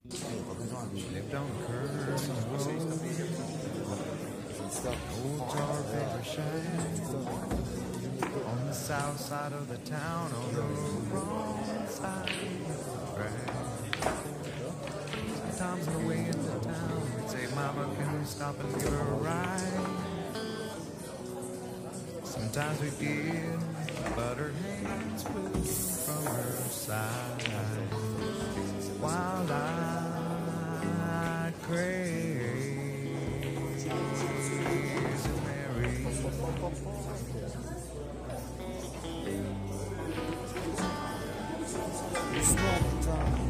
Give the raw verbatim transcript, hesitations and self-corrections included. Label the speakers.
Speaker 1: Lived on the curve of the road. Old tar paper shack on the south side of the town, on the wrong side of the track. Sometimes on the way into town, we'd say, Mama, can we stop and give her a ride? Sometimes we did, but her hands flew from her side. While I crazy Mary,
Speaker 2: It's not time.